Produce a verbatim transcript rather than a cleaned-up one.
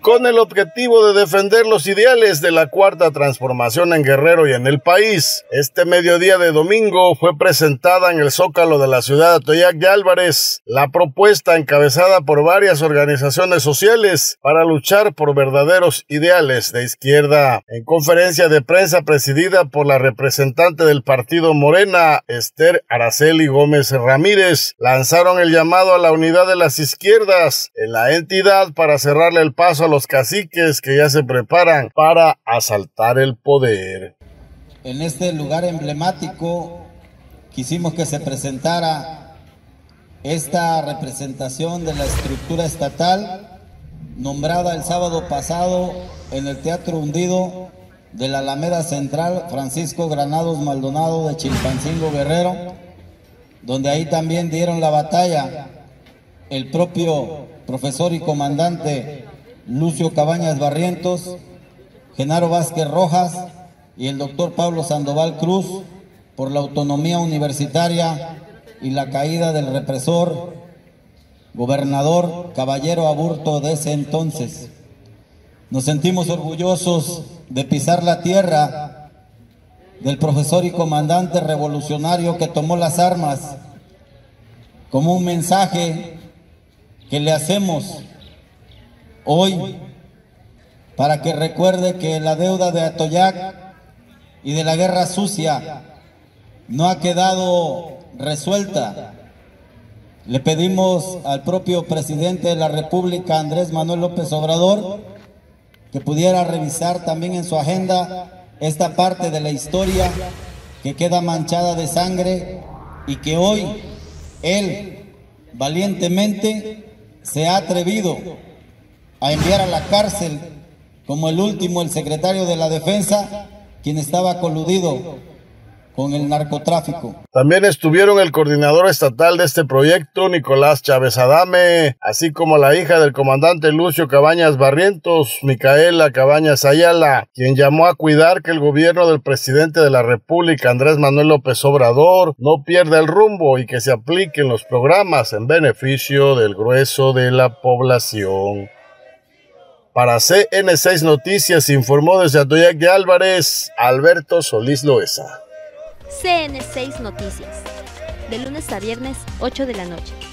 con el objetivo de defender los ideales de la Cuarta Transformación en Guerrero y en el país. Este mediodía de domingo fue presentada en el Zócalo de la ciudad de Atoyac de Álvarez la propuesta encabezada por varias organizaciones sociales para luchar por verdaderos ideales de izquierda. En conferencia de prensa presidida por la representante del partido Morena, Esther Araceli Gómez Ramírez, lanzaron el llamado a la unidad de las izquierdas en la entidad para cerrarle el paso a los caciques que ya se preparan para asaltar el poder. En este lugar emblemático quisimos que se presentara esta representación de la estructura estatal nombrada el sábado pasado en el Teatro Hundido de la Alameda Central Francisco Granados Maldonado de Chilpancingo, Guerrero, donde ahí también dieron la batalla el propio profesor y comandante Lucio Cabañas Barrientos, Genaro Vázquez Rojas y el doctor Pablo Sandoval Cruz por la autonomía universitaria y la caída del represor gobernador Caballero Aburto de ese entonces. Nos sentimos orgullosos de pisar la tierra del profesor y comandante revolucionario que tomó las armas como un mensaje que le hacemos hoy para que recuerde que la deuda de Atoyac y de la guerra sucia no ha quedado resuelta. Le pedimos al propio presidente de la República, Andrés Manuel López Obrador, que pudiera revisar también en su agenda esta parte de la historia que queda manchada de sangre y que hoy él valientemente se ha atrevido a enviar a la cárcel como el último, el secretario de la Defensa, quien estaba coludido con el narcotráfico. También estuvieron el coordinador estatal de este proyecto, Nicolás Chávez Adame, así como la hija del comandante Lucio Cabañas Barrientos, Micaela Cabañas Ayala, quien llamó a cuidar que el gobierno del presidente de la República, Andrés Manuel López Obrador, no pierda el rumbo y que se apliquen los programas en beneficio del grueso de la población. Para C N seis Noticias informó desde Atoyac de Álvarez, Alberto Solís Loesa. C N seis Noticias, de lunes a viernes, ocho de la noche.